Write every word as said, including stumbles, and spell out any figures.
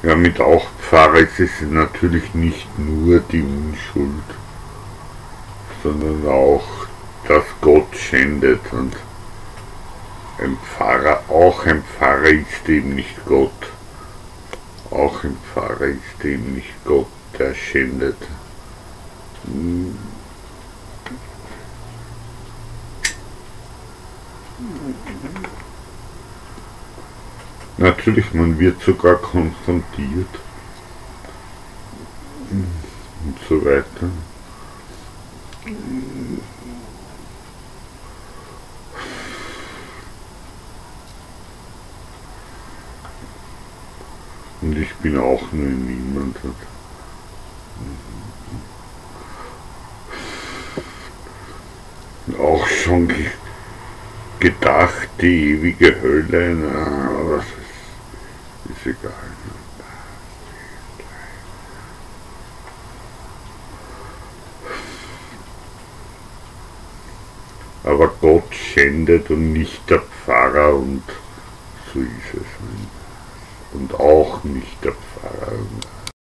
Ja, mit auch Pfarrer ist es natürlich nicht nur die Unschuld, sondern auch, dass Gott schändet. Und ein Pfarrer, auch ein Pfarrer ist eben nicht Gott. Auch ein Pfarrer ist eben nicht Gott, der schändet. Hm. Natürlich, man wird sogar konfrontiert und so weiter. Und ich bin auch nur niemand. Auch schon ge gedacht, die ewige Hölle, na, aber das ist, ist egal. Aber Gott schändet und nicht der Pfarrer, und so ist es. Und auch nicht der Pfarrer.